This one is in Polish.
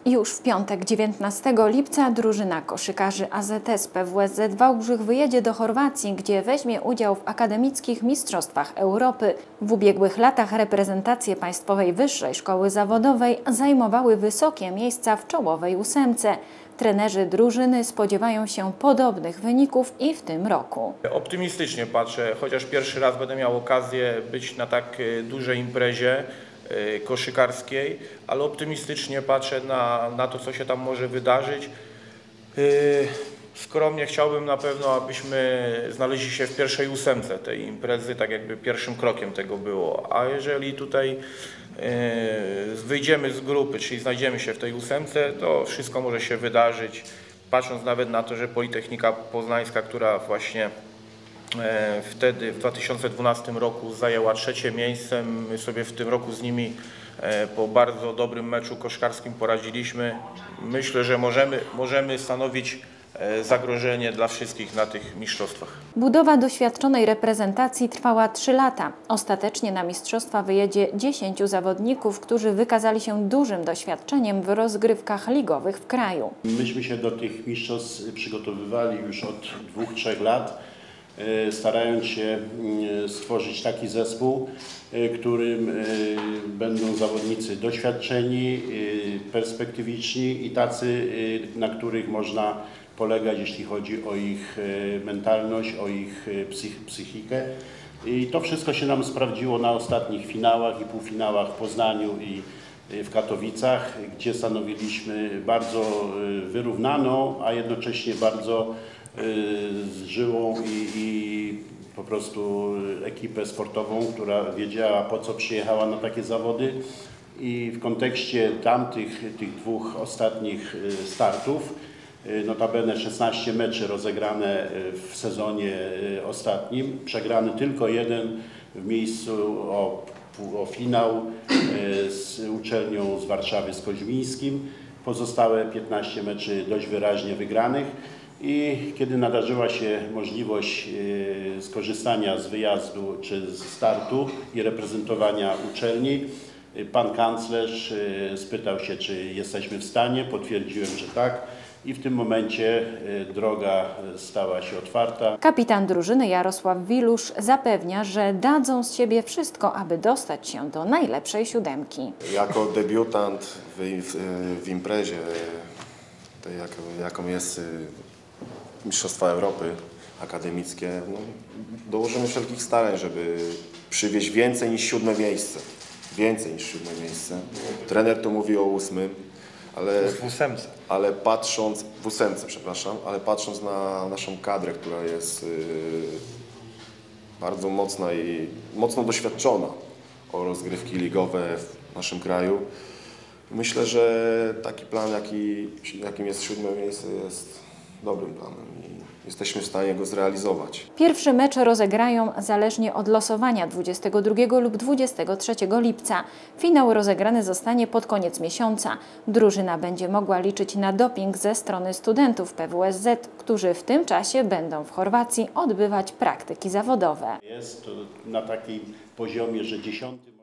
Już w piątek 19 lipca drużyna koszykarzy AZS PWSZ Wałbrzych wyjedzie do Chorwacji, gdzie weźmie udział w akademickich mistrzostwach Europy. W ubiegłych latach reprezentacje Państwowej Wyższej Szkoły Zawodowej zajmowały wysokie miejsca w czołowej ósemce. Trenerzy drużyny spodziewają się podobnych wyników i w tym roku. Optymistycznie patrzę, chociaż pierwszy raz będę miał okazję być na tak dużej imprezie koszykarskiej, ale optymistycznie patrzę na to, co się tam może wydarzyć. Skromnie chciałbym na pewno, abyśmy znaleźli się w pierwszej ósemce tej imprezy, tak jakby pierwszym krokiem tego było. A jeżeli tutaj wyjdziemy z grupy, czyli znajdziemy się w tej ósemce, to wszystko może się wydarzyć. Patrząc nawet na to, że Politechnika Poznańska, która właśnie wtedy w 2012 roku zajęła trzecie miejsce, my sobie w tym roku z nimi po bardzo dobrym meczu koszkarskim poradziliśmy. Myślę, że możemy stanowić zagrożenie dla wszystkich na tych mistrzostwach. Budowa doświadczonej reprezentacji trwała 3 lata. Ostatecznie na mistrzostwa wyjedzie 10 zawodników, którzy wykazali się dużym doświadczeniem w rozgrywkach ligowych w kraju. Myśmy się do tych mistrzostw przygotowywali już od 2-3 lat, starając się stworzyć taki zespół, którym będą zawodnicy doświadczeni, perspektywiczni i tacy, na których można polegać, jeśli chodzi o ich mentalność, o ich psychikę. I to wszystko się nam sprawdziło na ostatnich finałach i półfinałach w Poznaniu i w Katowicach, gdzie stanowiliśmy bardzo wyrównaną, a jednocześnie bardzo żyłą i po prostu ekipę sportową, która wiedziała, po co przyjechała na takie zawody. I w kontekście tych dwóch ostatnich startów, notabene 16 meczy rozegrane w sezonie ostatnim, przegrany tylko jeden w miejscu o finał z uczelnią z Warszawy, z Koźmińskim. Pozostałe 15 meczy dość wyraźnie wygranych. I kiedy nadarzyła się możliwość skorzystania z wyjazdu czy z startu i reprezentowania uczelni, pan kanclerz spytał się, czy jesteśmy w stanie. Potwierdziłem, że tak. I w tym momencie droga stała się otwarta. Kapitan drużyny Jarosław Wilusz zapewnia, że dadzą z siebie wszystko, aby dostać się do najlepszej siódemki. Jako debiutant w imprezie, jaką jest Mistrzostwa Europy akademickie, dołożymy wszelkich starań, żeby przywieźć więcej niż 7. miejsce. Więcej niż 7. miejsce. Trener tu mówi o 8, ale patrząc w 8, przepraszam, ale patrząc na naszą kadrę, która jest bardzo mocna i mocno doświadczona o rozgrywki ligowe w naszym kraju, myślę, że taki plan, jakim jest 7. miejsce, jest dobrym planem i jesteśmy w stanie go zrealizować. Pierwszy mecz rozegrają zależnie od losowania 22 lub 23 lipca. Finał rozegrany zostanie pod koniec miesiąca. Drużyna będzie mogła liczyć na doping ze strony studentów PWSZ, którzy w tym czasie będą w Chorwacji odbywać praktyki zawodowe. Jest to na takim poziomie, że 10.